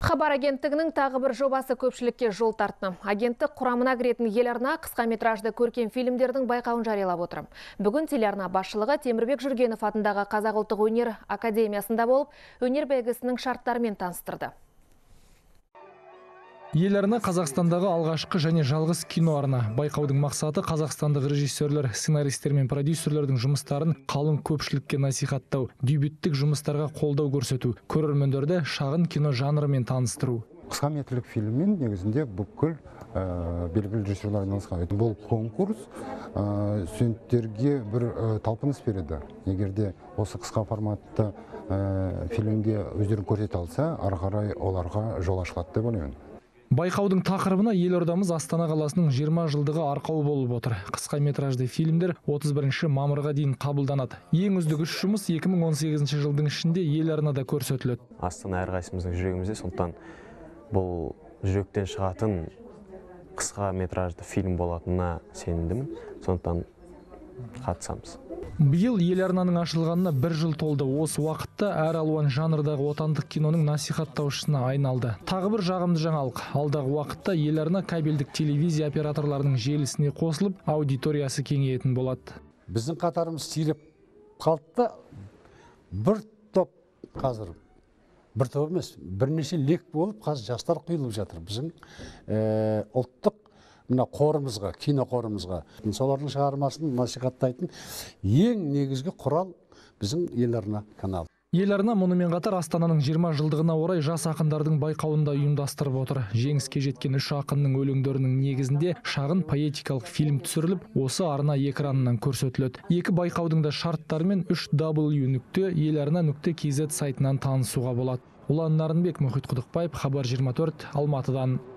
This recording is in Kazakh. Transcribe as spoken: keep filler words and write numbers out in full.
Хабар агенттігінің тағы бір жобасы көпшілікке жол тартты. Агенттік құрамына кіретін ел арна қысқа метражды көркем фильмдердің байқауын жариялап отыр. Бүгін телеарна басшылығы Темірбек Жүргенов атындағы Қазақ ұлттық өнер академиясында болып, өнер бәйгесінің шарттарымен таныстырды. Ел арна Қазақстандағы алғашқы және жалғыз кино арна. Байқаудың мақсаты қазақстандық режиссерлер, сценаристер мен продюсерлердің жұмыстарын қалың көпшілікке насихаттау, дебюттік жұмыстарға қолдау көрсету, көрермендерді шағын кино жанрымен таныстыру. Қысқа метрлік фильммен негізінде бүкіл белгілі режиссерлер айналысқан. Бұл конкурс студенттерге бір талпыныс береді. Егерде осы қысқа форматты фильмде өздерін көрсете алса, ары қарай оларға жол ашылады деп ойлаймын. Байқаудың тақырыбына елордамыз Астана қаласының жиырма жылдығы арқау болып отыр. Қысқа метражды фильмдер отыз бірінші мамырға дейін қабылданады. Ең үздік үш жұмыс екі мың он сегізінші жылдың ішінде ел арнада көрсетіледі. Астана әрқайсымыздың жүрегімізде, сондықтан бұл жүректен шығатын қысқа метражды фильм болатынына сенімдімін. Сондықтан қатысамыз. Биыл ел арнаның ашылғанына бір жыл толды. Осы уақытта әр алуан жанрдағы отандық киноның насихаттаушысына айналды. Тағы бір жағымды жаңалық. Алдағы уақытта ел арна кабельдік телевизия операторларының желісіне қосылып, аудиториясы кеңейетін болады. Біздің қатарымыз сиреп қалды. Бір топ қазір, бір топ емес, бірнеше лек болып, қазір жастар құйылып жатыр. Біздің ұлттық мына қорымызға, кино қорымызға, солардың шығармасын насихаттайтын ең негізгі құрал біздің ел арна каналы. Ел арна мұнымен қатар Астананың жиырма жылдығына орай жас ақындардың байқауында ұйымдастырып отыр. Жеңіске жеткен үш ақынның өлеңдерінің негізінде шағын поэтикалық фильм түсіріліп, осы арна экранынан көрсетіледі. Екі байқаудың да шарттарымен үш дабл ю нүкте ел арна нүкте кз сайтынан танысуға болады. Ұлан Нарынбек, Мұхит Құдықбаев, Хабар жиырма төрт, Алматыдан.